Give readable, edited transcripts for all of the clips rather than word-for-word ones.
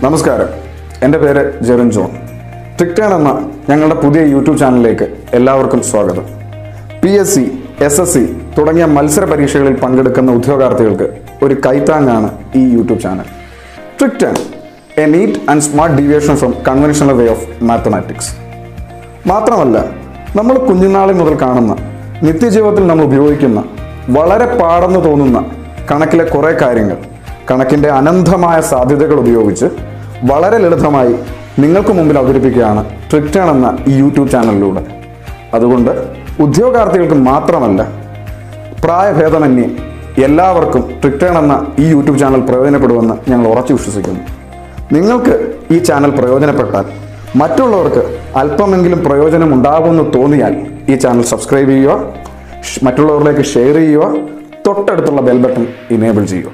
നമസ്കാരം, എൻ്റെ പേര് ജെറിൻ ജോൺ. ട്രിക്ടേൺ എന്ന ഞങ്ങളുടെ പുതിയ യൂട്യൂബ് ചാനലിലേക്ക് എല്ലാവർക്കും സ്വാഗതം. PSC, SSC തുടങ്ങിയ മത്സര പരീക്ഷകളിൽ പങ്കെടുക്കുന്ന ഉദ്യോഗാർത്ഥികൾക്ക് ഒരു കൈത്താങ്ങാണ് ഈ YouTube channel. Trickturn, a neat and smart deviation from conventional way of mathematics. മാത്രമല്ല, നമ്മൾ കുഞ്ഞുനാളിൽ മുതൽ കാണുന്ന, നിത്യജീവിതത്തിൽ നമ്മൾ ഉപയോഗിക്കുന്ന, വളരെ പാടെന്ന് തോന്നുന്ന കണക്കിലെ കുറേ കാര്യങ്ങൾ, കണക്കിൻ്റെ അനന്തമായ സാധ്യതകൾ ഉപയോഗിച്ച് വളരെ ലളിതമായി നിങ്ങൾക്ക് മുമ്പിൽ അവതരിപ്പിക്കുകയാണ് ട്രിക്ടേൺ എന്ന ഈ യൂട്യൂബ് ചാനലിലൂടെ. അതുകൊണ്ട് ഉദ്യോഗാർത്ഥികൾക്ക് മാത്രമല്ല, പ്രായഭേദമന്യേ എല്ലാവർക്കും ട്രിക്ടേൺ എന്ന ഈ യൂട്യൂബ് ചാനൽ പ്രയോജനപ്പെടുമെന്ന് ഞങ്ങൾ ഉറച്ചു വിശ്വസിക്കുന്നു. നിങ്ങൾക്ക് ഈ ചാനൽ പ്രയോജനപ്പെട്ടാൽ, മറ്റുള്ളവർക്ക് അല്പമെങ്കിലും പ്രയോജനം ഉണ്ടാകുമെന്ന് തോന്നിയാൽ ഈ ചാനൽ സബ്സ്ക്രൈബ് ചെയ്യുക, മറ്റുള്ളവരിലേക്ക് ഷെയർ ചെയ്യുക, തൊട്ടടുത്തുള്ള ബെൽ ബട്ടൺ ഇനേബിൾ ചെയ്യുക.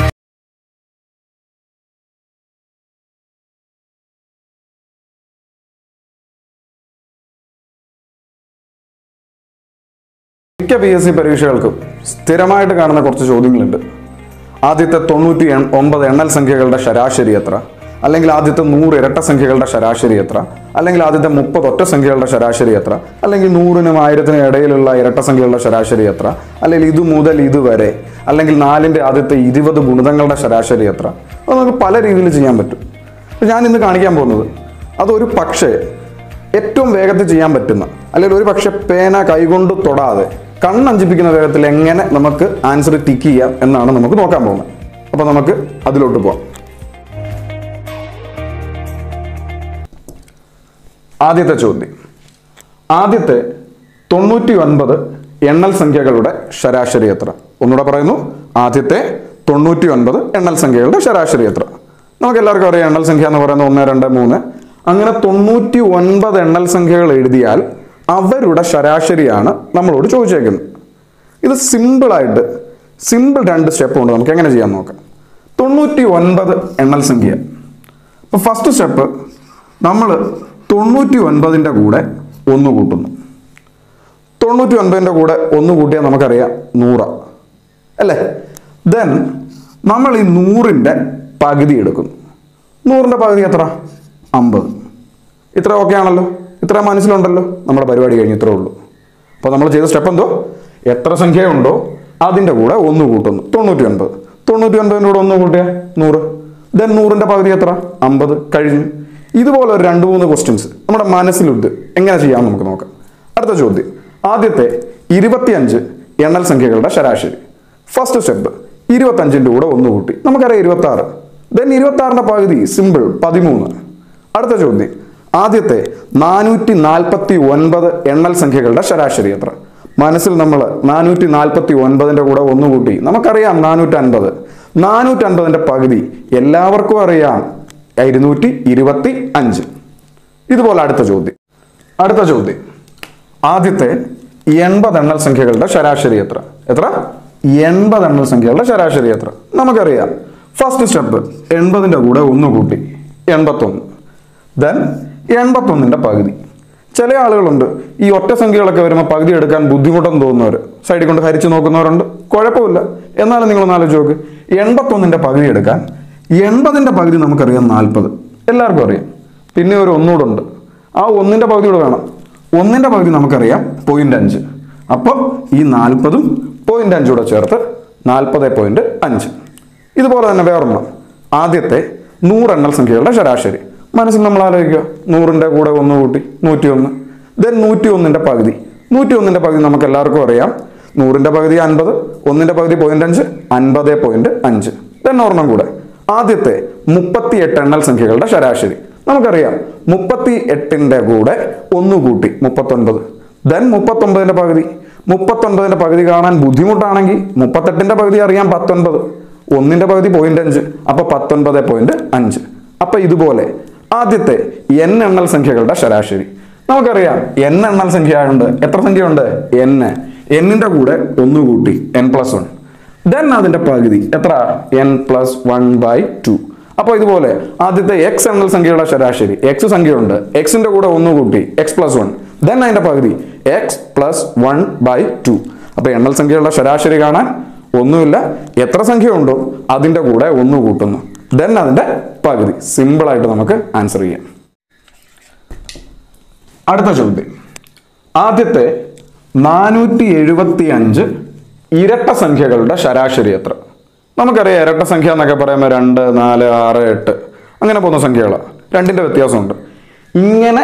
മിക്ക PSC പരീക്ഷകൾക്കും സ്ഥിരമായിട്ട് കാണുന്ന കുറച്ച് ചോദ്യങ്ങളുണ്ട്. ആദ്യത്തെ 99 എണ്ണൽ സംഖ്യകളുടെ ശരാശരി എത്ര, അല്ലെങ്കിൽ ആദ്യത്തെ 100 ഇരട്ട സംഖ്യകളുടെ ശരാശരി എത്ര, അല്ലെങ്കിൽ ആദ്യത്തെ 30 ഒറ്റ സംഖ്യകളുടെ ശരാശരി എത്ര, അല്ലെങ്കിൽ 100നും 1000നും ഇടയിലുള്ള ഇരട്ട സംഖ്യകളുടെ ശരാശരി എത്ര, അല്ലെങ്കിൽ ഇത് മുതൽ ഇതുവരെ, അല്ലെങ്കിൽ 4ന്റെ ആദ്യത്തെ 20 ഗുണിതങ്ങളുടെ ശരാശരി എത്ര. അത് നമുക്ക് പല രീതിയിൽ ചെയ്യാൻ പറ്റും. ഞാൻ ഇന്ന് കാണിക്കാൻ പോകുന്നത് അതൊരു പക്ഷേ ഏറ്റവും വേഗത്തിൽ ചെയ്യാൻ പറ്റുന്ന, അല്ലെങ്കിൽ ഒരു പക്ഷെ പേന കൈകൊണ്ട് തൊടാതെ കണ്ണഞ്ചിപ്പിക്കുന്ന വേഗത്തിൽ എങ്ങനെ നമുക്ക് ആൻസർ ടിക്ക് ചെയ്യാം എന്നാണ് നമുക്ക് നോക്കാൻ പോകുന്നത്. അപ്പോൾ നമുക്ക് അതിലോട്ട് പോകാം. ആദ്യത്തെ ചോദ്യം, ആദ്യത്തെ 99 എണ്ണൽ സംഖ്യകളുടെ ശരാശരി എത്ര? ഒന്നുകൂടെ പറയുന്നു, ആദ്യത്തെ 99 എണ്ണൽ സംഖ്യകളുടെ ശരാശരി എത്ര? നമുക്ക് എല്ലാവർക്കും അറിയാം, എണ്ണൽ സംഖ്യ എന്ന് പറയുന്നത് 1, 2, 3. അങ്ങനെ 99 എണ്ണൽ സംഖ്യകൾ എഴുതിയാൽ അവരുടെ ശരാശരിയാണ് നമ്മളോട് ചോദിച്ചേക്കുന്നത്. ഇത് സിമ്പിൾ 2 സ്റ്റെപ്പ് കൊണ്ട് നമുക്ക് എങ്ങനെ ചെയ്യാൻ നോക്കാം. 99 എണ്ണൽ സംഖ്യ. അപ്പോൾ ഫസ്റ്റ് സ്റ്റെപ്പ്, നമ്മൾ 99ന്റെ കൂടെ 1 കൂട്ടുന്നു. 99ന്റെ കൂടെ 1 കൂട്ടിയാൽ നമുക്കറിയാം 100 അല്ലേ. ദെൻ നമ്മൾ ഈ 100ന്റെ പകുതി എടുക്കുന്നു. 100ന്റെ പകുതി എത്ര? 50. ഇത്ര ഓക്കെ ആണല്ലോ, ഇത്ര മനസ്സിലുണ്ടല്ലോ. നമ്മുടെ പരിപാടി കഴിഞ്ഞ് ഇത്രേ ഉള്ളൂ. അപ്പോൾ നമ്മൾ ചെയ്ത സ്റ്റെപ്പ് എന്തോ, എത്ര സംഖ്യയുണ്ടോ അതിൻ്റെ കൂടെ 1 കൂട്ടുന്നു. 99. 99ൻ്റെ കൂടെ 1 കൂട്ടിയാൽ 100. ദെൻ 100ന്റെ പകുതി എത്ര? 50. കഴിഞ്ഞു. ഇതുപോലെ ഒരു 2-3 ക്വസ്റ്റ്യൻസ് നമ്മുടെ മനസ്സിലുണ്ട്. എങ്ങനെ ചെയ്യാമെന്ന് നമുക്ക് നോക്കാം. അടുത്ത ചോദ്യം, ആദ്യത്തെ 25 എണ്ണൽ സംഖ്യകളുടെ ശരാശരി. ഫസ്റ്റ് സ്റ്റെപ്പ്, 25ൻ്റെ കൂടെ 1 കൂട്ടി, നമുക്കറിയാം 26. ദെൻ 26ന്റെ പകുതി സിമ്പിൾ 13. അടുത്ത ചോദ്യം, ആദ്യത്തെ 449 എണ്ണൽ സംഖ്യകളുടെ ശരാശരി എത്ര? മനസ്സിൽ നമ്മൾ 449ന്റെ കൂടെ 1 കൂട്ടി, നമുക്കറിയാം 450. 450ന്റെ പകുതി എല്ലാവർക്കും അറിയാം 225. ഇതുപോലെ അടുത്ത ചോദ്യം, ആദ്യത്തെ 80 എണ്ണൽ സംഖ്യകളുടെ ശരാശരി എത്ര? 80 എണ്ണൽ സംഖ്യകളുടെ ശരാശരി എത്ര? നമുക്കറിയാം. ഫസ്റ്റ് സ്റ്റെപ്പ്, 80ന്റെ കൂടെ 1 കൂട്ടി, 81. ദെൻ 81ന്റെ പകുതി. ചില ആളുകളുണ്ട്, ഈ ഒറ്റ സംഖ്യകളൊക്കെ വരുമ്പോൾ പകുതി എടുക്കാൻ ബുദ്ധിമുട്ടെന്ന് തോന്നുന്നവർ, സൈഡിൽ കൊണ്ട് ഹരിച്ച് നോക്കുന്നവരുണ്ട്. കുഴപ്പമില്ല, എന്നാലും നിങ്ങളൊന്ന് ആലോചിച്ച് നോക്ക്. 81ന്റെ പകുതി എടുക്കാൻ 80ന്റെ പകുതി നമുക്കറിയാം 40, എല്ലാവർക്കും അറിയാം. പിന്നെ ഒരു 1 കൂടെ ഉണ്ട്, ആ 1ന്റെ പകുതി കൂടെ വേണം. 1ന്റെ പകുതി നമുക്കറിയാം 0.5. അപ്പോൾ ഈ 40ഉം 0.5 കൂടെ ചേർത്ത് 40.5. ഇതുപോലെ തന്നെ വേറൊന്നും, ആദ്യത്തെ 100 എണ്ണൽ സംഖ്യകളുടെ ശരാശരി. മനസ്സിൽ നമ്മൾ ആലോചിക്കുക, 100ന്റെ കൂടെ 1 കൂട്ടി 101. ദെൻ 101ന്റെ പകുതി. 101ന്റെ പകുതി നമുക്ക് എല്ലാവർക്കും അറിയാം, 100ന്റെ പകുതി 50, 1ന്റെ പകുതി 0.5, 50.5. ദെൻ ഒരെണ്ണം കൂടെ, ആദ്യത്തെ 38 എണ്ണൽ സംഖ്യകളുടെ ശരാശരി. നമുക്കറിയാം 38ന്റെ കൂടെ 1 കൂട്ടി 39. ദെൻ 39ന്റെ പകുതി. 39ന്റെ പകുതി കാണാൻ ബുദ്ധിമുട്ടാണെങ്കിൽ 38ന്റെ പകുതി അറിയാം 19. 1ന്റെ പകുതി 0.5, അപ്പോൾ 19.5. അപ്പോൾ ഇതുപോലെ ആദ്യത്തെ n എണ്ണൽ സംഖ്യകളുടെ ശരാശരി. നമുക്കറിയാം n എണ്ണൽ സംഖ്യ ഉണ്ട്. എത്ര സംഖ്യയുണ്ട്? n-ന്റെ കൂടെ 1 കൂട്ടി n+1. ദെൻ അതിന്റെ പകുതി എത്ര? n+1/2. അപ്പോൾ ഇതുപോലെ ആദ്യത്തെ x എണ്ണൽ സംഖ്യയുടെ ശരാശരി. x സംഖ്യയുണ്ട്, x-ന്റെ കൂടെ 1 കൂട്ടി x+1. ദെൻ അതിന്റെ പകുതി x+1/2. അപ്പോൾ എണ്ണൽ സംഖ്യയുടെ ശരാശരി കാണാൻ ഒന്നുമില്ല, എത്ര സംഖ്യ ഉണ്ടോ അതിൻ്റെ കൂടെ 1 കൂട്ടുന്നു. ദെൻ അതിന്റെ പകുതി. സിമ്പിൾ ആയിട്ട് നമുക്ക് ആൻസർ ചെയ്യാം. അടുത്ത ചോദ്യം, ആദ്യത്തെ 475 ഇരട്ട സംഖ്യകളുടെ ശരാശരി എത്ര? നമുക്കറിയാം ഇരട്ട സംഖ്യ എന്നൊക്കെ പറയുമ്പോൾ 2, 4, 6, 8 അങ്ങനെ പോകുന്ന സംഖ്യകളാണ്. രണ്ടിന്റെ വ്യത്യാസമുണ്ട്. ഇങ്ങനെ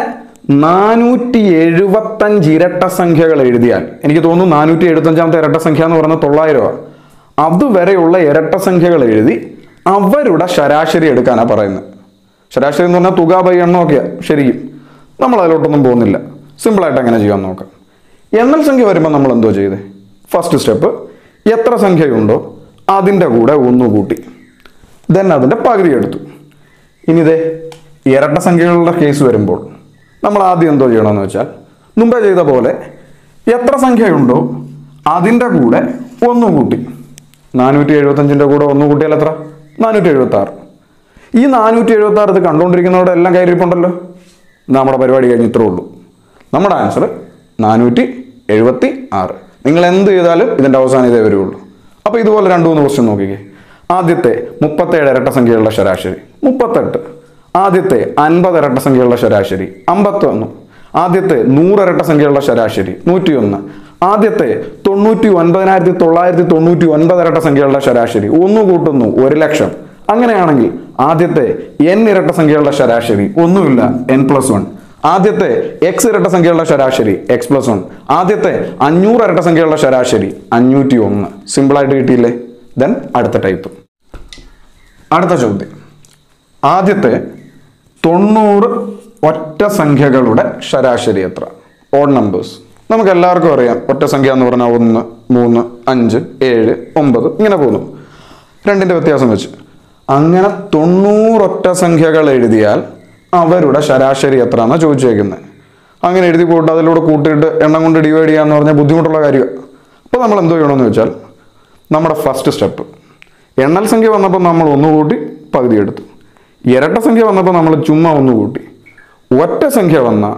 475 ഇരട്ട സംഖ്യകൾ എഴുതിയാൽ, എനിക്ക് തോന്നുന്നു 475ാമത്തെ ഇരട്ട സംഖ്യ എന്ന് പറയുന്നത് 900 ആണ്. അതുവരെയുള്ള ഇരട്ട സംഖ്യകൾ എഴുതി അവരുടെ ശരാശരി എടുക്കാനാണ് പറയുന്നത്. ശരാശരി എന്ന് പറഞ്ഞാൽ തുക ബൈ എണ്ണമൊക്കെയാണ്. ശരിക്കും നമ്മൾ അതിലോട്ടൊന്നും പോകുന്നില്ല. സിമ്പിളായിട്ട് എങ്ങനെ ചെയ്യാൻ നോക്കാം. എണ്ണൽ സംഖ്യ വരുമ്പോൾ നമ്മൾ എന്തോ ചെയ്തേ? ഫസ്റ്റ് സ്റ്റെപ്പ്, എത്ര സംഖ്യയുണ്ടോ അതിൻ്റെ കൂടെ 1 കൂട്ടി, ദെൻ അതിൻ്റെ പകുതി എടുത്തു. ഇനി ഇതേ ഇരട്ട സംഖ്യകളുടെ കേസ് വരുമ്പോൾ നമ്മൾ ആദ്യം എന്തോ ചെയ്യണമെന്ന് വെച്ചാൽ, മുമ്പേ ചെയ്ത പോലെ എത്ര സംഖ്യയുണ്ടോ അതിൻ്റെ കൂടെ 1 കൂട്ടി. 475ൻ്റെ കൂടെ 1 കൂട്ടിയാൽ എത്ര? 476. ഈ 476 ഇത് കണ്ടുകൊണ്ടിരിക്കുന്നവരുടെ എല്ലാം കയ്യിരിപ്പുണ്ടല്ലോ. നമ്മുടെ പരിപാടി കഴിഞ്ഞ് ഇത്രേ ഉള്ളൂ. നമ്മുടെ ആൻസർ 476. നിങ്ങൾ എന്ത് ചെയ്താലും ഇതിൻ്റെ അവസാനം ഇതേ വരുള്ളൂ. അപ്പോൾ ഇതുപോലെ 2-3 ക്വസ്റ്റ്യൻ നോക്കിക്കേ. ആദ്യത്തെ 37 ഇരട്ട സംഖ്യകളുടെ ശരാശരി 38. ആദ്യത്തെ 50 ഇരട്ട സംഖ്യകളുടെ ശരാശരി 51. ആദ്യത്തെ 100 ഇരട്ട സംഖ്യകളുടെ ശരാശരി 101. ആദ്യത്തെ 99,999 ഇരട്ട സംഖ്യകളുടെ ശരാശരി 1 കൂട്ടുന്നു 1,00,000. അങ്ങനെയാണെങ്കിൽ ആദ്യത്തെ n ഇരട്ട സംഖ്യകളുടെ ശരാശരി ഒന്നുമില്ല n+1. ആദ്യത്തെ x ഇരട്ട സംഖ്യകളുടെ ശരാശരി x+1. ആദ്യത്തെ 500 ഇരട്ട സംഖ്യകളുടെ ശരാശരി 501. സിമ്പിളായിട്ട് കിട്ടിയില്ലേ? ദെൻ അടുത്ത ടൈപ്പ്. അടുത്ത ചോദ്യം, ആദ്യത്തെ 90 ഒറ്റ സംഖ്യകളുടെ ശരാശരി എത്ര? Odd numbers. നമുക്ക് എല്ലാവർക്കും അറിയാം ഒറ്റ സംഖ്യ എന്ന് പറഞ്ഞാൽ 1, 3, 5, 7, 9 ഇങ്ങനെ പോകുന്നു. രണ്ടിൻ്റെ വ്യത്യാസം വെച്ച് അങ്ങനെ 90 ഒറ്റ സംഖ്യകൾ എഴുതിയാൽ അവരുടെ ശരാശരി എത്ര എന്നാണ് ചോദിച്ചേക്കുന്നത്. അങ്ങനെ എഴുതി പോയിട്ട് അതിലൂടെ കൂട്ടിയിട്ട് എണ്ണം കൊണ്ട് ഡിവൈഡ് ചെയ്യാന്ന് പറഞ്ഞാൽ ബുദ്ധിമുട്ടുള്ള കാര്യമാണ്. അപ്പോൾ നമ്മൾ എന്തോ ചെയ്യണമെന്ന് വെച്ചാൽ, നമ്മുടെ ഫസ്റ്റ് സ്റ്റെപ്പ്, എണ്ണൽ സംഖ്യ വന്നപ്പോൾ നമ്മൾ 1 കൂട്ടി പകുതി എടുത്തു. ഇരട്ട സംഖ്യ വന്നപ്പോൾ നമ്മൾ ചുമ്മാ 1 കൂട്ടി. ഒറ്റ സംഖ്യ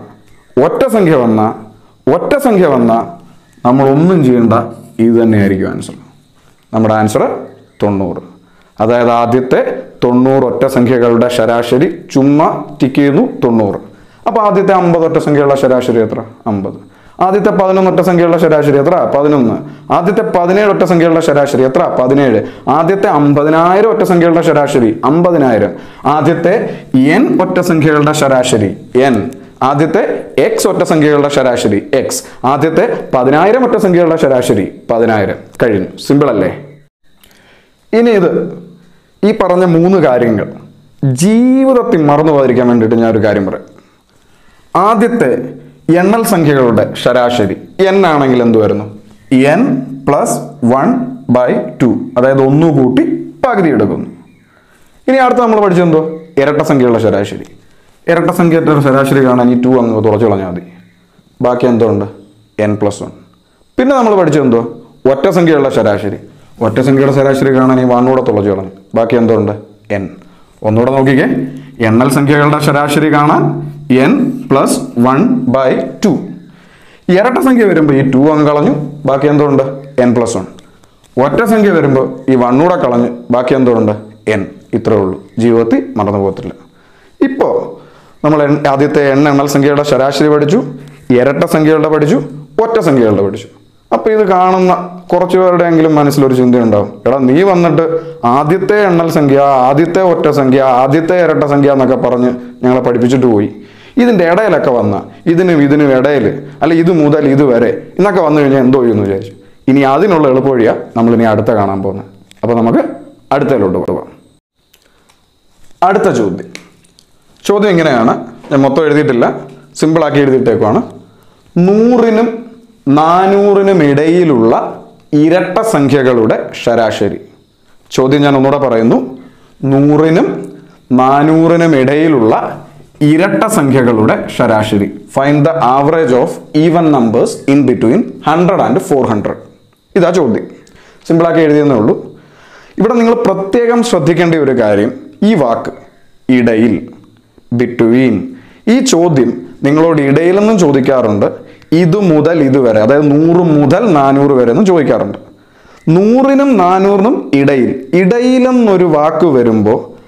വന്ന നമ്മൾ ഒന്നും ചെയ്യേണ്ട, ഇത് തന്നെയായിരിക്കും ആൻസർ. നമ്മുടെ ആൻസർ 90. അതായത് ആദ്യത്തെ 90 ഒറ്റ സംഖ്യകളുടെ ശരാശരി ചുമ്മാ ടിക്ക് ചെയ്യുന്നു 90. അപ്പോൾ ആദ്യത്തെ 50 ഒറ്റ സംഖ്യകളുടെ ശരാശരി എത്ര? 50. ആദ്യത്തെ 11 ഒറ്റ സംഖ്യകളുടെ ശരാശരി എത്ര? 11. ആദ്യത്തെ 17 ഒറ്റ സംഖ്യകളുടെ ശരാശരി എത്ര? 17. ആദ്യത്തെ 50,000 ഒറ്റ സംഖ്യകളുടെ ശരാശരി 50,000. ആദ്യത്തെ n ഒറ്റ സംഖ്യകളുടെ ശരാശരി n. ആദ്യത്തെ x ഒറ്റ സംഖ്യകളുടെ ശരാശരി x. ആദ്യത്തെ 10,000 ഒറ്റ സംഖ്യകളുടെ ശരാശരി 10,000. കഴിഞ്ഞു. സിമ്പിൾ അല്ലേ? ഇനി ഇത് ഈ പറഞ്ഞ 3 കാര്യങ്ങൾ ജീവിതത്തിൽ മറന്നു പോകാതിരിക്കാൻ വേണ്ടിയിട്ട് ഞാനൊരു കാര്യം പറയാം. ആദ്യത്തെ എണ്ണൽ സംഖ്യകളുടെ ശരാശരി n ആണെങ്കിൽ എന്ത് വരുന്നു? n+1/2. അതായത് 1 കൂട്ടി പകുതി എടുക്കുന്നു. ഇനി അടുത്ത് നമ്മൾ പഠിച്ചെന്തോ? ഇരട്ട സംഖ്യകളുടെ ശരാശരി. ഇരട്ട സംഖ്യയുടെ ശരാശരി കാണാൻ ഈ 2 അങ്ങ് തുറച്ചു കളഞ്ഞാൽ മതി. ബാക്കി എന്തോ ഉണ്ട്? n+1. പിന്നെ നമ്മൾ പഠിച്ചെന്തോ? ഒറ്റ സംഖ്യകളുടെ ശരാശരി. ഒറ്റ സംഖ്യയുടെ ശരാശരി കാണാൻ ഈ 1 കൂടെ തുളച്ചു കളഞ്ഞു. ബാക്കി എന്തോ ഉണ്ട്? n. ഒന്നുകൂടെ നോക്കിക്കേ. എണ്ണൽ സംഖ്യകളുടെ ശരാശരി കാണാൻ n+1/2. ഇരട്ട സംഖ്യ വരുമ്പോൾ ഈ 2 അങ്ങ് കളഞ്ഞു. ബാക്കി എന്തോ ഉണ്ട്? n+1. ഒറ്റ സംഖ്യ വരുമ്പോൾ ഈ 1 കൂടെ കളഞ്ഞു. ബാക്കി എന്തോ ഉണ്ട്? n. ഇത്രേ ഉള്ളൂ. ജീവിതത്തിൽ മറന്നു പോകത്തില്ല. ഇപ്പോൾ നമ്മൾ ആദ്യത്തെ എണ്ണൽ സംഖ്യയുടെ ശരാശരി പഠിച്ചു, ഇരട്ട സംഖ്യകളുടെ പഠിച്ചു, ഒറ്റ സംഖ്യകളുടെ പഠിച്ചു. അപ്പോൾ ഇത് കാണുന്ന കുറച്ചു പേരുടെയെങ്കിലും മനസ്സിലൊരു ചിന്തയുണ്ടാവും, എടാ നീ വന്നിട്ട് ആദ്യത്തെ എണ്ണൽ സംഖ്യ, ആദ്യത്തെ ഒറ്റ സംഖ്യ, ആദ്യത്തെ ഇരട്ട സംഖ്യ എന്നൊക്കെ പറഞ്ഞ് ഞങ്ങളെ പഠിപ്പിച്ചിട്ട് പോയി. ഇതിൻ്റെ ഇടയിലൊക്കെ വന്ന ഇതിനും ഇടയിൽ, അല്ല ഇത് മുതൽ ഇത് വരെ എന്നൊക്കെ വന്നു കഴിഞ്ഞാൽ എന്തോ ചെയ്യുമെന്ന് വിചാരിച്ചു. ഇനി അതിനുള്ള എളുപ്പവഴിയാണ് നമ്മളിനി അടുത്ത കാണാൻ പോകുന്നത്. അപ്പോൾ നമുക്ക് അടുത്തതിലോട്ട് പോകാം. അടുത്ത ചോദ്യം ഇങ്ങനെയാണ്. ഞാൻ മൊത്തം എഴുതിയിട്ടില്ല, സിമ്പിളാക്കി എഴുതിയിട്ടേക്കുവാണ്. 100നും 400നും ഇടയിലുള്ള ഇരട്ട സംഖ്യകളുടെ ശരാശരി. ചോദ്യം ഞാൻ ഒന്നുകൂടെ പറയുന്നു. 100നും 400നും ഇടയിലുള്ള ഇരട്ട സംഖ്യകളുടെ ശരാശരി. Find the average of even numbers in between 100 and 400. ഇതാ ചോദ്യം. സിമ്പിളാക്കി എഴുതിയെന്നേ ഉള്ളൂ. ഇവിടെ നിങ്ങൾ പ്രത്യേകം ശ്രദ്ധിക്കേണ്ട ഒരു കാര്യം, ഈ വാക്ക് ഇടയിൽ, ബിറ്റ്വീൻ. ഈ ചോദ്യം നിങ്ങളോട് ഇടയിലെന്നും ചോദിക്കാറുണ്ട്, ഇത് മുതൽ ഇതുവരെ, അതായത് 100 മുതൽ 400 വരെ എന്നും ചോദിക്കാറുണ്ട്. 100നും 400നും ഇടയിലെന്നൊരു വാക്ക് വരുമ്പോൾ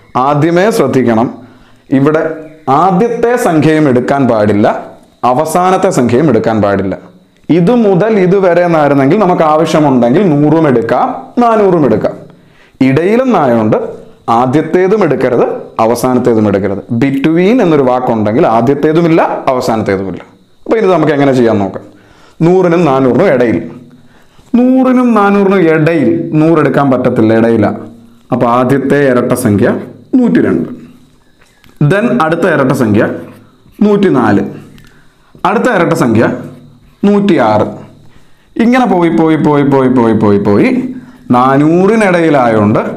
ആദ്യമേ ശ്രദ്ധിക്കണം, ഇവിടെ ആദ്യത്തെ സംഖ്യയും എടുക്കാൻ പാടില്ല, അവസാനത്തെ സംഖ്യയും എടുക്കാൻ പാടില്ല. ഇത് മുതൽ ഇതുവരെ എന്നായിരുന്നെങ്കിൽ നമുക്ക് ആവശ്യമുണ്ടെങ്കിൽ 100ഉം എടുക്കാം 400ഉം എടുക്കാം. ഇടയിലെന്നായതുകൊണ്ട് ആദ്യത്തേതും എടുക്കരുത് അവസാനത്തേതും എടുക്കരുത്. ബിറ്റ്വീൻ എന്നൊരു വാക്കുണ്ടെങ്കിൽ ആദ്യത്തേതുമില്ല അവസാനത്തേതുമില്ല. അപ്പൊ ഇത് നമുക്ക് എങ്ങനെ ചെയ്യാൻ നോക്കാം. 100നും 400നും ഇടയിൽ, 100നും 400നും ഇടയിൽ 100 എടുക്കാൻ പറ്റത്തില്ല, ഇടയില. അപ്പൊ ആദ്യത്തെ ഇരട്ട സംഖ്യ 102. ദെൻ അടുത്ത ഇരട്ട സംഖ്യ 104, അടുത്ത ഇരട്ട സംഖ്യ 106. ഇങ്ങനെ പോയി പോയി പോയി പോയി പോയി പോയി പോയി 400-നിടയിലായോണ്ട്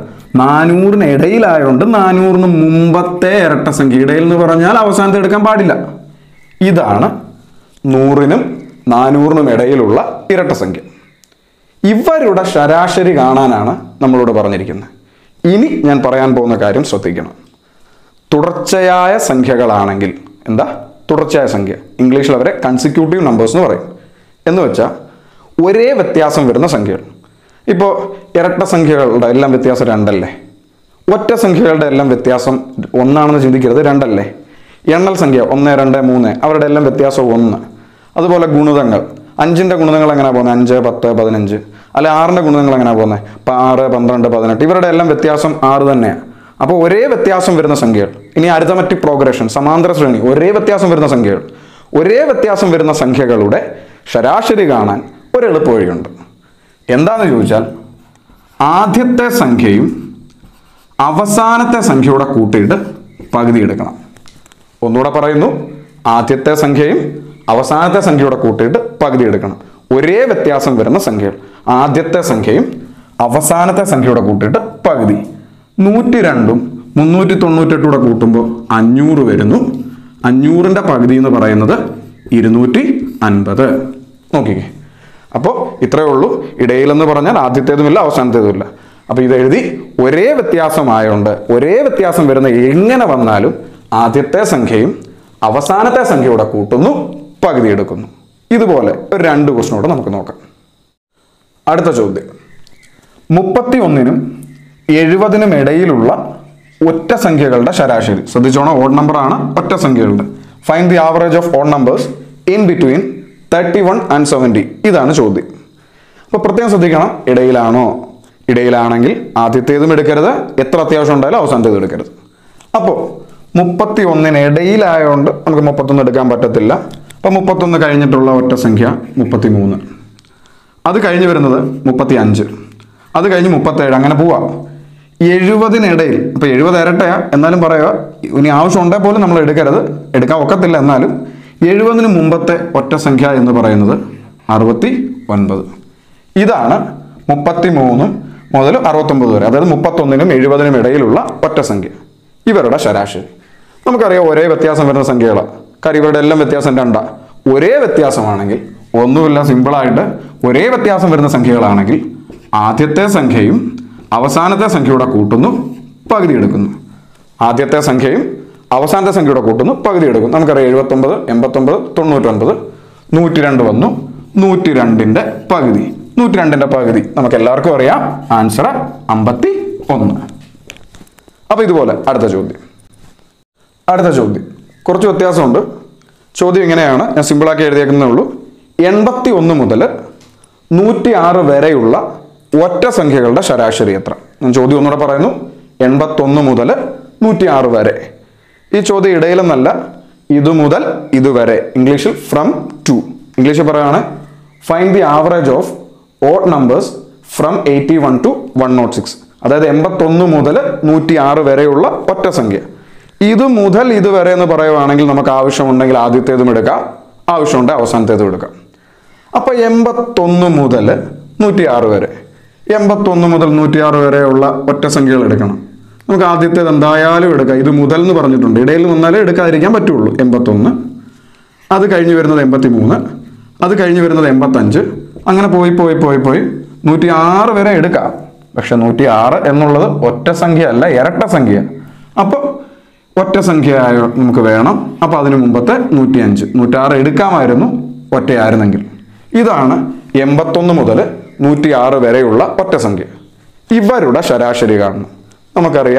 400-ന് മുമ്പത്തെ ഇരട്ട സംഖ്യ, ഇടയിൽ എന്ന് പറഞ്ഞാൽ അവസാനത്തെ എടുക്കാൻ പാടില്ല. ഇതാണ് 100നും 400നും ഇടയിലുള്ള ഇരട്ട സംഖ്യ. ഇവരുടെ ശരാശരി കാണാനാണ് നമ്മളോട് പറഞ്ഞിരിക്കുന്നത്. ഇനി ഞാൻ പറയാൻ പോകുന്ന കാര്യം ശ്രദ്ധിക്കണം. തുടർച്ചയായ സംഖ്യകളാണെങ്കിൽ, എന്താ തുടർച്ചയായ സംഖ്യ, ഇംഗ്ലീഷിൽ അവരെ കൺസിക്യൂട്ടീവ് നമ്പേഴ്സ് എന്ന് പറയും. എന്ന് വെച്ചാൽ ഒരേ വ്യത്യാസം വരുന്ന സംഖ്യകൾ. ഇപ്പോൾ ഇരട്ട സംഖ്യകളുടെ എല്ലാം വ്യത്യാസം 2 അല്ലേ? ഒറ്റ സംഖ്യകളുടെ എല്ലാം വ്യത്യാസം 1 ആണെന്ന് ചിന്തിക്കരുത്, 2 അല്ലേ? എണ്ണൽ സംഖ്യ 1, 2, 3 അവരുടെ എല്ലാം വ്യത്യാസം 1. അതുപോലെ ഗുണിതങ്ങൾ, 5ന്റെ ഗുണിതങ്ങൾ എങ്ങനെയാണ് പോകുന്നത്? 5, 10, 15. അല്ലെ 6ന്റെ ഗുണിതങ്ങൾ എങ്ങനെയാണ് പോകുന്നത്? 6, 12, 18. ഇവരുടെ എല്ലാം വ്യത്യാസം 6 തന്നെയാണ്. അപ്പോൾ ഒരേ വ്യത്യാസം വരുന്ന സംഖ്യകൾ. ഇനി അരിത്തമെറ്റിക് പ്രോഗ്രഷൻ, സമാന്തര ശ്രേണി, ഒരേ വ്യത്യാസം വരുന്ന സംഖ്യകൾ. ഒരേ വ്യത്യാസം വരുന്ന സംഖ്യകളുടെ ശരാശരി കാണാൻ ഒരു എളുപ്പവഴിയുണ്ട്. എന്താണെന്ന് ചോദിച്ചാൽ, ആദ്യത്തെ സംഖ്യയും അവസാനത്തെ സംഖ്യയുടെ കൂട്ടിയിട്ട് പകുതി എടുക്കണം. ഒന്നുകൂടെ പറയുന്നു, ആദ്യത്തെ സംഖ്യയും അവസാനത്തെ സംഖ്യയുടെ കൂട്ടിയിട്ട് പകുതി എടുക്കണം. ഒരേ വ്യത്യാസം വരുന്ന സംഖ്യകൾ, ആദ്യത്തെ സംഖ്യയും അവസാനത്തെ സംഖ്യയുടെ കൂട്ടിയിട്ട് പകുതി. 102ഉം 398 കൂട്ടുമ്പോൾ 500 വരുന്നു. 500ന്റെ പകുതി എന്ന് പറയുന്നത് 250. നോക്കിക്കേ. അപ്പോൾ ഇത്രയേ ഉള്ളൂ. ഇടയിലെന്ന് പറഞ്ഞാൽ ആദ്യത്തേതുമില്ല അവസാനത്തേതുമില്ല. അപ്പോൾ ഇത് എഴുതി, ഒരേ വ്യത്യാസമായതുകൊണ്ട് ഒരേ വ്യത്യാസം വരുന്ന എങ്ങനെ വന്നാലും ആദ്യത്തെ സംഖ്യയും അവസാനത്തെ സംഖ്യയുടെ കൂട്ടുന്നു, പകുതി എടുക്കുന്നു. ഇതുപോലെ ഒരു 2 ക്വസ്റ്റ്യനോട് നമുക്ക് നോക്കാം. അടുത്ത ചോദ്യം, 31നും 70നും ഇടയിലുള്ള ഒറ്റ സംഖ്യകളുടെ ശരാശരി. ശ്രദ്ധിച്ചോണം, ഓഡ് നമ്പർ ആണ്, ഒറ്റ സംഖ്യകളുടെ. Find the average of odd numbers in between 31 and 70. ഇതാണ് ചോദ്യം. അപ്പോൾ പ്രത്യേകം ശ്രദ്ധിക്കണം, ഇടയിലാണോ? ഇടയിലാണെങ്കിൽ ആദ്യത്തേതും എടുക്കരുത്, എത്ര അത്യാവശ്യം ഉണ്ടായാലും അവസാനത്തേതും എടുക്കരുത്. അപ്പോൾ 31ന് ഇടയിലായതുകൊണ്ട് നമുക്ക് 31 എടുക്കാൻ പറ്റത്തില്ല. അപ്പോൾ 31 കഴിഞ്ഞിട്ടുള്ള ഒറ്റ സംഖ്യ 33. അത് കഴിഞ്ഞ് വരുന്നത് 35. അത് കഴിഞ്ഞ് 37. അങ്ങനെ പോവാം. 70-നിടയിൽ, അപ്പോൾ 70 ഇരട്ടയാ എന്നാലും പറയുക, ഇനി ആവശ്യം ഉണ്ടെങ്കിൽ പോലും നമ്മൾ എടുക്കരുത്, എടുക്കാൻ ഒക്കത്തില്ല. എന്നാലും 70ന് മുമ്പത്തെ ഒറ്റ സംഖ്യ എന്ന് പറയുന്നത് 69. ഇതാണ് 33 മുതൽ 69 വരെ, അതായത് 31നും 70നും ഇടയിലുള്ള ഒറ്റ സംഖ്യ. ഇവരുടെ ശരാശരി നമുക്കറിയാം. ഒരേ വ്യത്യാസം വരുന്ന സംഖ്യകളാണ്, കാര്യം ഇവരുടെ എല്ലാം വ്യത്യാസം 2. ഒരേ വ്യത്യാസമാണെങ്കിൽ ഒന്നുമില്ല, സിമ്പിളായിട്ട് ഒരേ വ്യത്യാസം വരുന്ന സംഖ്യകളാണെങ്കിൽ ആദ്യത്തെ സംഖ്യയും അവസാനത്തെ സംഖ്യയുടെ കൂട്ടുന്നു, പകുതി എടുക്കുന്നു. ആദ്യത്തെ സംഖ്യയും അവസാനത്തെ സംഖ്യയുടെ കൂട്ടുന്നു, പകുതി എടുക്കും. നമുക്കറിയാം 79, 89, 99, 102 വന്നു. 102ന്റെ പകുതി, 102ന്റെ പകുതി നമുക്ക് എല്ലാവർക്കും അറിയാം, ആൻസർ 51. അപ്പൊ ഇതുപോലെ അടുത്ത ചോദ്യം കുറച്ച് വ്യത്യാസമുണ്ട്. ചോദ്യം ഇങ്ങനെയാണ്, ഞാൻ സിമ്പിളാക്കി എഴുതിയേക്കുന്നേ ഉള്ളൂ. 81 മുതൽ 106 വരെയുള്ള ഒറ്റ സംഖ്യകളുടെ ശരാശരി എത്ര? ഞാൻ ചോദ്യം ഒന്നുകൂടെ പറയുന്നു. 81 മുതൽ 106 വരെ. ഈ ചോദ്യം ഇടയിലെന്നല്ല, ഇത് മുതൽ ഇതുവരെ. ഇംഗ്ലീഷിൽ ഫ്രം ടു. ഇംഗ്ലീഷിൽ പറയുകയാണ്, find the average of odd numbers from 81 to 106. അതായത് 81 മുതൽ 106 വരെയുള്ള ഒറ്റ സംഖ്യ. ഇത് മുതൽ ഇതുവരെ എന്ന് പറയുവാണെങ്കിൽ നമുക്ക് ആവശ്യമുണ്ടെങ്കിൽ ആദ്യത്തേതും എടുക്കാം, ആവശ്യമുണ്ടെങ്കിൽ അവസാനത്തേതും എടുക്കാം. അപ്പൊ 81 മുതൽ 106 വരെ, 81 മുതൽ 106 വരെയുള്ള ഒറ്റ സംഖ്യകൾ എടുക്കണം. നമുക്ക് ആദ്യത്തേത് എന്തായാലും എടുക്കാം. ഇത് മുതൽ എന്ന് പറഞ്ഞിട്ടുണ്ട്, ഇടയിൽ വന്നാലേ എടുക്കാതിരിക്കാൻ പറ്റുള്ളൂ. 81, അത് കഴിഞ്ഞ് വരുന്നത് 83, അത് കഴിഞ്ഞ് വരുന്നത് 85. അങ്ങനെ പോയി 106 വരെ എടുക്കാം. പക്ഷെ 106 എന്നുള്ളത് ഒറ്റ സംഖ്യ അല്ല, ഇരട്ട സംഖ്യ. അപ്പോൾ ഒറ്റ സംഖ്യ നമുക്ക് വേണം. അപ്പൊ അതിനു മുമ്പത്തെ 105, 106 എടുക്കാമായിരുന്നു ഒറ്റയായിരുന്നെങ്കിൽ. ഇതാണ് 81 മുതൽ 106 വരെയുള്ള ഒറ്റ സംഖ്യ. ഇവരുടെ ശരാശരി കാണണം. നമുക്കറിയാം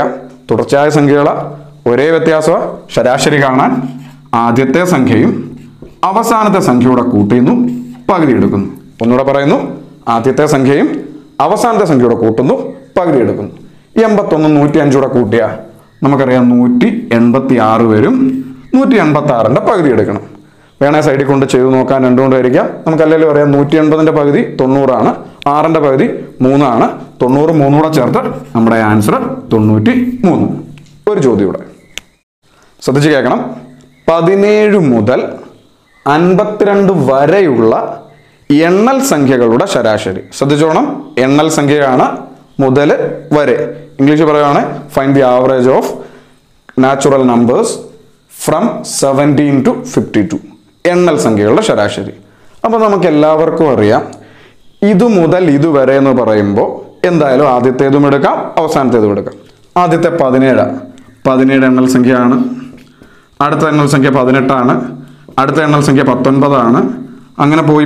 തുടർച്ചയായ സംഖ്യകളെ ഒരേ വ്യത്യാസമ ശരാശരി കാണാൻ ആദ്യത്തെ സംഖ്യയും അവസാനത്തെ സംഖ്യയുടെ കൂട്ടിന്നു പകുതി എടുക്കുന്നു. ഒന്നുകൂടെ പറയുന്നു, ആദ്യത്തെ സംഖ്യയും അവസാനത്തെ സംഖ്യയുടെ കൂട്ടുന്നു പകുതി എടുക്കുന്നു. 81 105 കൂട്ടിയ നമുക്കറിയാം 186 വരും. 186ന്റെ പകുതി എടുക്കണം. വേണേ സൈഡിൽ കൊണ്ട് ചെയ്ത് നോക്കാൻ രണ്ടുകൊണ്ട് വരിക. നമുക്കല്ലെങ്കിൽ പറയാം 180ന്റെ പകുതി 90 ആണ്, 6ന്റെ പകുതി 3 ആണ്. 90 3 കൂടെ ചേർത്ത് നമ്മുടെ ആൻസർ 93. ഒരു ചോദ്യം ഇവിടെ ശ്രദ്ധിച്ച് കേൾക്കണം. 17 മുതൽ 52 വരെയുള്ള എണ്ണൽ സംഖ്യകളുടെ ശരാശരി. ശ്രദ്ധിച്ചോണം, എണ്ണൽ സംഖ്യയാണ് മുതൽ വരെ. ഇംഗ്ലീഷ് പറയുകയാണെങ്കിൽ find the average of natural numbers from 17 to 52. എണ്ണൽ സംഖ്യകളുടെ ശരാശരി. അപ്പോൾ നമുക്ക് എല്ലാവർക്കും അറിയാം, ഇത് മുതൽ ഇതുവരെ എന്ന് പറയുമ്പോൾ എന്തായാലും ആദ്യത്തേതും എടുക്കാം അവസാനത്തേതും എടുക്കാം. ആദ്യത്തെ 17 എണ്ണൽ സംഖ്യയാണ്. അടുത്ത എണ്ണൽ സംഖ്യ 18 ആണ്. അടുത്ത എണ്ണൽ സംഖ്യ 19 ആണ്. അങ്ങനെ പോയി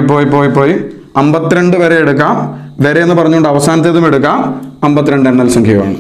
52 വരെ എടുക്കാം. വരെ എന്ന് പറഞ്ഞുകൊണ്ട് അവസാനത്തേതും എടുക്കാം. 52 എണ്ണൽ സംഖ്യയാണ്.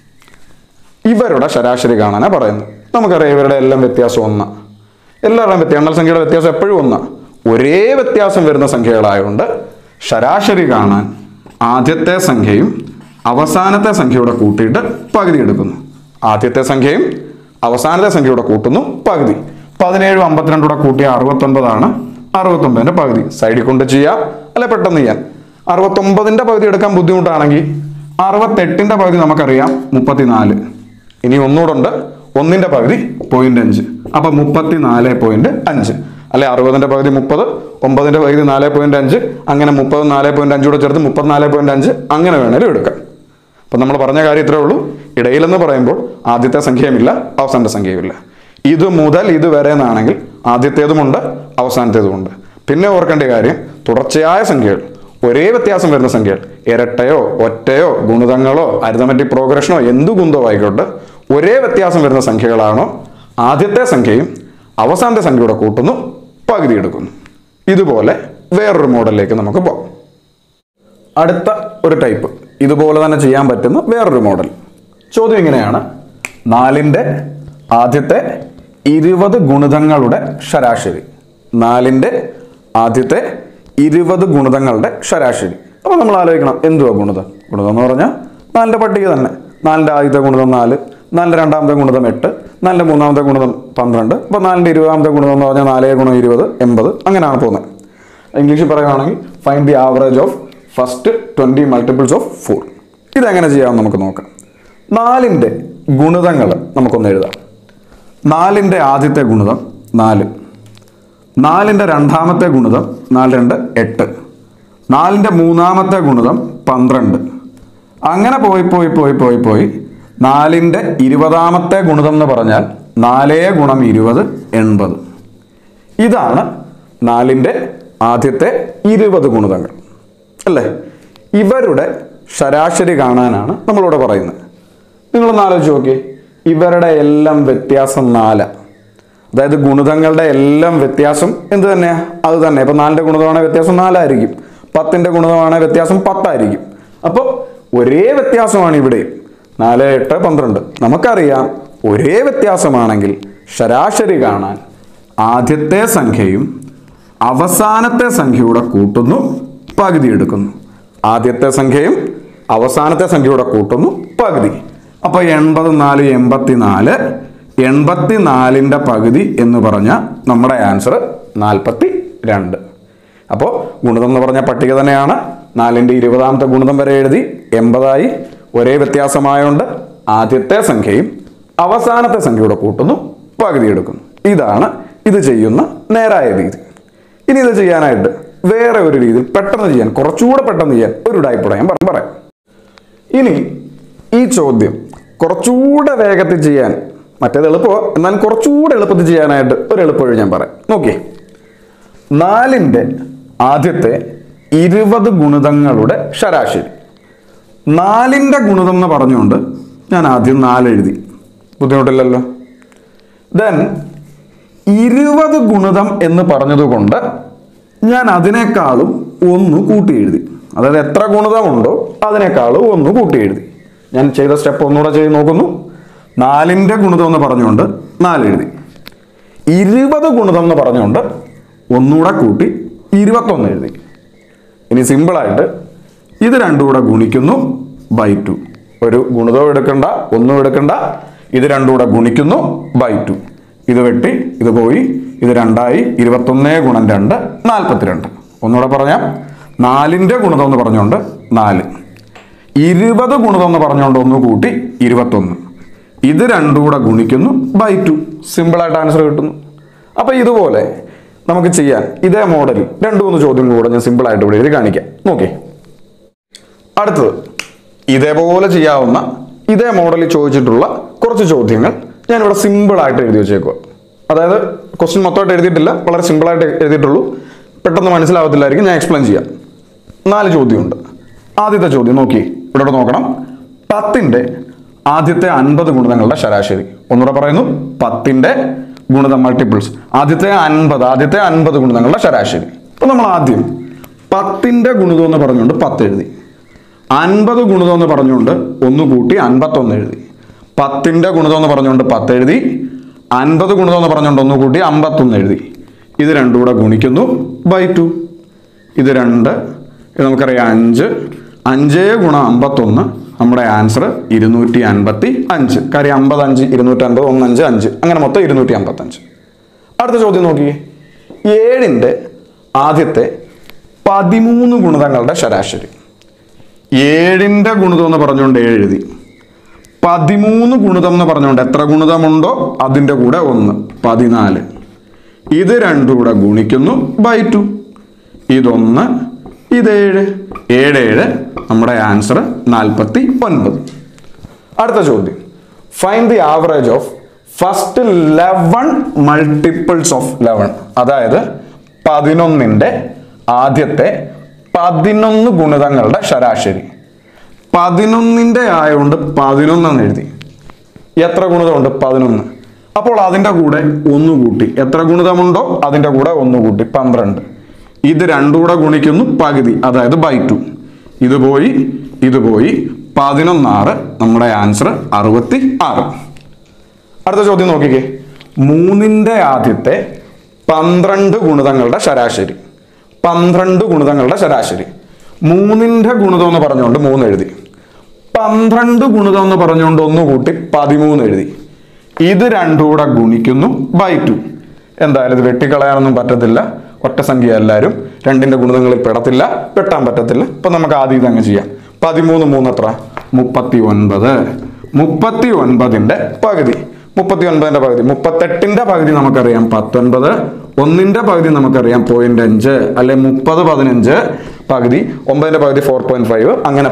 ഇവരുടെ ശരാശരി കാണാനാണ് പറയുന്നത്. നമുക്കറിയാം ഇവരുടെ എല്ലാം വ്യത്യാസം 1. എല്ലാവരുടെയും എണ്ണൽ സംഖ്യയുടെ വ്യത്യാസം എപ്പോഴും 1. ഒരേ വ്യത്യാസം വരുന്ന സംഖ്യകളായതുകൊണ്ട് ശരാശരി കാണാൻ ആദ്യത്തെ സംഖ്യയും അവസാനത്തെ സംഖ്യയുടെ കൂട്ടിയിട്ട് പകുതി എടുക്കുന്നു. ആദ്യത്തെ സംഖ്യയും അവസാനത്തെ സംഖ്യയുടെ കൂട്ടുന്നു പകുതി. 17 52 കൂട്ടിയ 69 ആണ്. 69ന്റെ പകുതി സൈഡിൽ കൊണ്ട് ചെയ്യാം, അല്ലെ പെട്ടെന്ന് ചെയ്യാൻ. 69ന്റെ പകുതി എടുക്കാൻ ബുദ്ധിമുട്ടാണെങ്കിൽ 68ന്റെ പകുതി നമുക്കറിയാം 34. ഇനി ഒന്നുകൂടെ ഉണ്ട്, 1ന്റെ പകുതി 0.5. അപ്പൊ 34.5. അല്ലെ 60ന്റെ പകുതി 30, 9ന്റെ പകുതി 4.5. അങ്ങനെ 30 4.5 കൂടെ ചേർത്ത് 34.5. അങ്ങനെ വേണേലും എടുക്കാം. അപ്പൊ നമ്മൾ പറഞ്ഞ കാര്യം ഇത്രേ ഉള്ളൂ. ഇടയിലെന്ന് പറയുമ്പോൾ ആദ്യത്തെ സംഖ്യയുമില്ല അവസാനത്തെ സംഖ്യയുമില്ല. ഇത് മുതൽ ഇതുവരെ എന്നാണെങ്കിൽ ആദ്യത്തേതുമുണ്ട് അവസാനത്തേതുമുണ്ട്. പിന്നെ ഓർക്കേണ്ട കാര്യം, തുടർച്ചയായ സംഖ്യകൾ, ഒരേ വ്യത്യാസം വരുന്ന സംഖ്യകൾ, ഇരട്ടയോ ഒറ്റയോ ഗുണിതങ്ങളോ അരിതമെറ്റിക് പ്രോഗ്രഷനോ എന്തു ഗുന്തോ ആയിക്കോട്ടെ, ഒരേ വ്യത്യാസം വരുന്ന സംഖ്യകളാണോ ആദ്യത്തെ സംഖ്യയും അവസാനത്തെ സംഖ്യയുടെ കൂട്ടുന്നു പകുതി എടുക്കുന്നു. ഇതുപോലെ വേറൊരു മോഡലിലേക്ക് നമുക്ക് പോകാം. അടുത്ത ഒരു ടൈപ്പ് ഇതുപോലെ തന്നെ ചെയ്യാൻ പറ്റുന്ന വേറൊരു മോഡൽ. ചോദ്യം ഇങ്ങനെയാണ്: 4ന്റെ ആദ്യത്തെ 20 ഗുണിതങ്ങളുടെ ശരാശരി. 4ന്റെ ആദ്യത്തെ 20 ഗുണിതങ്ങളുടെ ശരാശരി. അപ്പോൾ നമ്മൾ ആലോചിക്കണം, എന്തുവാ ഗുണിതം? ഗുണിതം എന്ന് പറഞ്ഞാൽ 4ന്റെ പട്ടിക തന്നെ. 4ന്റെ ആദ്യത്തെ ഗുണിതം 4, 4ന്റെ രണ്ടാമത്തെ ഗുണിതം 8, 4ന്റെ മൂന്നാമത്തെ ഗുണിതം 12. അപ്പോൾ 4ന്റെ 20ാമത്തെ ഗുണിതം എന്ന് പറഞ്ഞാൽ 4 × 20 80. അങ്ങനെയാണ് പോകുന്നത്. ഇംഗ്ലീഷിൽ പറയുകയാണെങ്കിൽ find the average of first 20 multiples of 4. ഇതെങ്ങനെ ചെയ്യാമെന്ന് നമുക്ക് നോക്കാം. 4ന്റെ ഗുണിതങ്ങൾ നമുക്കൊന്ന് എഴുതാം. 4ന്റെ ആദ്യത്തെ ഗുണിതം 4, 4ന്റെ രണ്ടാമത്തെ ഗുണിതം 4 2 8, 4ന്റെ മൂന്നാമത്തെ ഗുണിതം 12. അങ്ങനെ പോയി 4ന്റെ 20ാമത്തെ ഗുണിതം എന്ന് പറഞ്ഞാൽ 4 × 20 80. ഇതാണ് 4ന്റെ ആദ്യത്തെ 20 ഗുണിതങ്ങൾ അല്ലേ? ഇവരുടെ ശരാശരി കാണാനാണ് നമ്മളിവിടെ പറയുന്നത്. നിങ്ങളൊന്ന് ആലോചിച്ച് നോക്കിയേ, ഇവരുടെ എല്ലാം വ്യത്യാസം 4. അതായത് ഗുണിതങ്ങളുടെ എല്ലാം വ്യത്യാസം എന്ത് തന്നെയാ? അത് തന്നെ. ഇപ്പൊ 4ന്റെ ഗുണിതമാണെങ്കിൽ വ്യത്യാസം 4 ആയിരിക്കും. 10ന്റെ ഗുണിതമാണെങ്കിൽ വ്യത്യാസം 10 ആയിരിക്കും. അപ്പോൾ ഒരേ വ്യത്യാസമാണ് ഇവിടെ. 4 8 12. നമുക്കറിയാം ഒരേ വ്യത്യാസമാണെങ്കിൽ ശരാശരി കാണാൻ ആദ്യത്തെ സംഖ്യയും അവസാനത്തെ സംഖ്യയുടെ കൂട്ടുന്നു പകുതി എടുക്കുന്നു. ആദ്യത്തെ സംഖ്യയും അവസാനത്തെ സംഖ്യയുടെ കൂട്ടുന്നു പകുതി. അപ്പൊ 84 84. 84ന്റെ പകുതി എന്ന് പറഞ്ഞാൽ നമ്മുടെ ആൻസർ 42. അപ്പോൾ ഗുണിതം എന്ന് പറഞ്ഞ പട്ടിക തന്നെയാണ്. 4ന്റെ 20ാമത്തെ ഗുണിതം വരെ എഴുതി 80ആയി. ഒരേ വ്യത്യാസമായോണ്ട് ആദ്യത്തെ സംഖ്യയും അവസാനത്തെ സംഖ്യയുടെ കൂട്ടുന്നു പകുതി എടുക്കുന്നു. ഇതാണ് ഇത് ചെയ്യുന്ന നേരായ രീതി. ഇനി ഇത് ചെയ്യാനായിട്ട് വേറെ ഒരു രീതിയിൽ പെട്ടെന്ന് ചെയ്യാൻ, കുറച്ചുകൂടെ പെട്ടെന്ന് ചെയ്യാൻ ഒരു ടൈപ്പ് ഞാൻ പറയാം. ഇനി ഈ ചോദ്യം കുറച്ചുകൂടെ വേഗത്തിൽ ചെയ്യാൻ, മറ്റേത് എളുപ്പമോ എന്നാലും കുറച്ചുകൂടെ എളുപ്പത്തിൽ ചെയ്യാനായിട്ട് ഒരു എളുപ്പവഴി ഞാൻ പറയാം. നോക്കിയേ, 4ന്റെ ആദ്യത്തെ 20 ഗുണിതങ്ങളുടെ ശരാശരി. 4ന്റെ ഗുണിതം എന്ന് പറഞ്ഞുകൊണ്ട് ഞാൻ ആദ്യം 4 എഴുതി, ബുദ്ധിമുട്ടില്ലല്ലോ. ദെൻ 20 ഗുണിതം എന്ന് പറഞ്ഞതുകൊണ്ട് ഞാൻ അതിനേക്കാളും 1 കൂട്ടി എഴുതി. അതായത് എത്ര ഗുണിതമുണ്ടോ അതിനേക്കാളും 1 കൂട്ടി എഴുതി. ഞാൻ ചെയ്ത സ്റ്റെപ്പ് ഒന്നുകൂടെ ചെയ്ത് നോക്കുന്നു. 4ന്റെ ഗുണിതം എന്ന് പറഞ്ഞുകൊണ്ട് 4 എഴുതി. 20 ഗുണിതം എന്ന് പറഞ്ഞുകൊണ്ട് ഒന്നുകൂടെ കൂട്ടി 21 എഴുതി. ഇനി സിമ്പിളായിട്ട് ഇത് രണ്ടും കൂടെ ഗുണിക്കുന്നു ബൈ 2. ഒരു ഗുണിതവും എടുക്കണ്ട, ഒന്നും എടുക്കണ്ട. ഇത് രണ്ടും കൂടെ ഗുണിക്കുന്നു ബൈ 2. ഇത് വെട്ടി ഇത് പോയി, ഇത് 2ആയി. 21 ഗുണം 2 42. ഒന്നുകൂടെ പറഞ്ഞാൽ 4ന്റെ ഗുണിതം എന്ന് പറഞ്ഞുകൊണ്ട് 4, 20 ഗുണിതം എന്ന് പറഞ്ഞുകൊണ്ട് ഒന്ന് കൂട്ടി 21. ഇത് രണ്ടും കൂടെ ഗുണിക്കുന്നു ബൈ 2. സിമ്പിളായിട്ട് ആൻസർ കിട്ടുന്നു. അപ്പൊ ഇതുപോലെ നമുക്ക് ചെയ്യാൻ ഇതേ മോഡലിൽ 2-3 ചോദ്യം കൂടെ ഞാൻ സിമ്പിളായിട്ട് ഇവിടെ എഴുതി കാണിക്കാം. നോക്കി. അടുത്തത് ഇതേപോലെ ചെയ്യാവുന്ന ഇതേ മോഡലിൽ ചോദിച്ചിട്ടുള്ള കുറച്ച് ചോദ്യങ്ങൾ ഞാനിവിടെ സിമ്പിളായിട്ട് എഴുതി വെച്ചേക്കുക. അതായത് ക്വസ്റ്റ്യൻ മൊത്തമായിട്ട് എഴുതിയിട്ടില്ല, വളരെ സിമ്പിളായിട്ട് എഴുതിയിട്ടുള്ളൂ. പെട്ടെന്ന് മനസ്സിലാവത്തില്ലായിരിക്കും, ഞാൻ എക്സ്പ്ലെയിൻ ചെയ്യാം. 4 ചോദ്യമുണ്ട്. ആദ്യത്തെ ചോദ്യം നോക്കി, ഇവിടെ നോക്കണം. 10ന്റെ ആദ്യത്തെ 50 ഗുണിതങ്ങളുടെ ശരാശരി. ഒന്നുകൂടെ പറയുന്നു, 10ന്റെ ഗുണിതം മൾട്ടിപ്പിൾസ്. ആദ്യത്തെ 50 ഗുണിതങ്ങളുടെ ശരാശരി. അപ്പൊ നമ്മൾ ആദ്യം 10ന്റെ ഗുണിതം എന്ന് പറഞ്ഞുകൊണ്ട് 10 എഴുതി. 50 ഗുണിതം എന്ന് പറഞ്ഞുകൊണ്ട് ഒന്ന് കൂട്ടി 51 എഴുതി. 10ന്റെ ഗുണിതം എന്ന് പറഞ്ഞുകൊണ്ട് 10 എഴുതി. 50 ഗുണിതം എന്ന് പറഞ്ഞുകൊണ്ട് ഒന്ന് കൂട്ടി 51 എഴുതി. ഇത് രണ്ടും കൂടെ ഗുണിക്കുന്നു ബൈ 2. ഇത് 2, ഇത് നമുക്കറിയാം 5. 5 ഗുണം 51 നമ്മുടെ ആൻസർ 255. കാര്യം 55, 250, 1 5 5, അങ്ങനെ മൊത്തം 255. അടുത്ത ചോദ്യം നോക്കിയേ. 7ന്റെ ആദ്യത്തെ 13 ഗുണിതങ്ങളുടെ ശരാശരി. 7ന്റെ ഗുണിതം എന്ന് പറഞ്ഞുകൊണ്ട് 7 എഴുതി. 13 ഗുണിതം എന്ന് പറഞ്ഞുകൊണ്ട് എത്ര ഗുണിതമുണ്ടോ അതിന്റെ കൂടെ 1, 14. ഇത് രണ്ടും കൂടെ ഗുണിക്കുന്നു ബൈ 2. ഇതൊന്ന്, ഇത് 7. 7 7 നമ്മുടെ ആൻസർ 49. അടുത്ത ചോദ്യം. Find the average of first 11 multiples of 11. അതായത് 11ന്റെ ആദ്യത്തെ 11 ഗുണിതങ്ങളുടെ ശരാശരി. 11ന്റെ ആയതുകൊണ്ട് 11 എന്ന് എഴുതി. എത്ര ഗുണിതമുണ്ട്? 11. അപ്പോൾ അതിന്റെ കൂടെ ഒന്ന് കൂട്ടി, എത്ര ഗുണിതമുണ്ടോ അതിന്റെ കൂടെ ഒന്ന് കൂട്ടി 12. ഇത് രണ്ടും കൂടെ ഗുണിക്കുന്നു പകുതി, അതായത് ബൈ 2. ഇത് പോയി, ഇത് പോയി. 11 നമ്മുടെ ആൻസർ 66. അടുത്ത ചോദ്യം നോക്കിക്കേ. 3ന്റെ ആദ്യത്തെ 12 ഗുണിതങ്ങളുടെ ശരാശരി. 12 ഗുണിതങ്ങളുടെ ശരാശരി. 3ന്റെ ഗുണിതം എന്ന് പറഞ്ഞുകൊണ്ട് 3 എഴുതി. 12 ഗുണിതം എന്ന് പറഞ്ഞുകൊണ്ട് ഒന്ന് കൂട്ടി 13 എഴുതി. ഇത് രണ്ടും കൂടെ ഗുണിക്കുന്നു ബൈ 2. എന്തായാലും ഇത് വെട്ടിക്കളയാനൊന്നും പറ്റത്തില്ല, ഒറ്റ സംഖ്യ എല്ലാവരും. 2ന്റെ ഗുണിതങ്ങളിൽ പെടത്തില്ല, വെട്ടാൻ പറ്റത്തില്ല. ഇപ്പൊ നമുക്ക് ആദ്യം ഇതങ്ങ് ചെയ്യാം. 13 3 എത്ര? 39. 39ന്റെ പകുതി. 39ന്റെ പകുതി 38ന്റെ പകുതി നമുക്കറിയാം 19. 1ന്റെ പകുതി നമുക്കറിയാം 0.5, അല്ലെ 30 15 പകുതി. 9ന്റെ പകുതി 4.5, അങ്ങനെ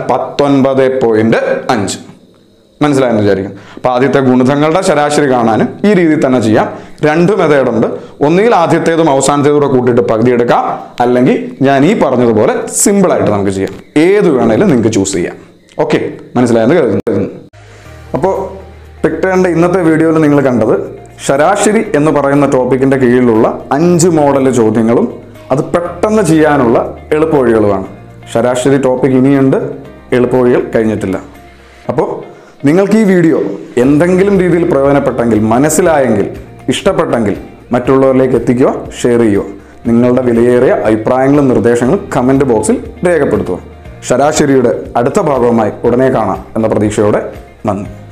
19.5. മനസ്സിലായെന്ന് വിചാരിക്കും. അപ്പൊ ആദ്യത്തെ ഗുണിതങ്ങളുടെ ശരാശരി കാണാനും ഈ രീതിയിൽ തന്നെ ചെയ്യാം. 2 മെത്തേഡുണ്ട്. ഒന്നുകിൽ ആദ്യത്തേതും അവസാനത്തേതും കൂട്ടിയിട്ട് പകുതി എടുക്കാം, അല്ലെങ്കിൽ ഞാൻ ഈ പറഞ്ഞതുപോലെ സിമ്പിൾ ആയിട്ട് നമുക്ക് ചെയ്യാം. ഏത് വേണേലും നിങ്ങൾക്ക് ചൂസ് ചെയ്യാം. ഓക്കെ, മനസ്സിലായെന്ന് കരുതുന്നു. അപ്പോൾ പിക്ടറിന്റെ ഇന്നത്തെ വീഡിയോയിൽ നിങ്ങൾ കണ്ടത് ശരാശരി എന്ന് പറയുന്ന ടോപ്പിക്കിന്റെ കീഴിലുള്ള 5 മോഡൽ ചോദ്യങ്ങളും അത് പെട്ടെന്ന് ചെയ്യാനുള്ള എളുപ്പവഴികളുമാണ്. ശരാശരി ടോപ്പിക് ഇനിയുണ്ട്, എളുപ്പവഴികൾ കഴിഞ്ഞിട്ടില്ല. അപ്പോൾ നിങ്ങൾക്ക് ഈ വീഡിയോ എന്തെങ്കിലും രീതിയിൽ പ്രയോജനപ്പെട്ടെങ്കിൽ, മനസ്സിലായെങ്കിൽ, ഇഷ്ടപ്പെട്ടെങ്കിൽ മറ്റുള്ളവരിലേക്ക് എത്തിക്കുക, ഷെയർ ചെയ്യുക. നിങ്ങളുടെ വിലയേറിയ അഭിപ്രായങ്ങളും നിർദ്ദേശങ്ങളും കമൻറ്റ് ബോക്സിൽ രേഖപ്പെടുത്തുക. ശരാശരിയുടെ അടുത്ത ഭാഗവുമായി ഉടനെ കാണാം എന്ന പ്രതീക്ഷയോടെ നന്ദി.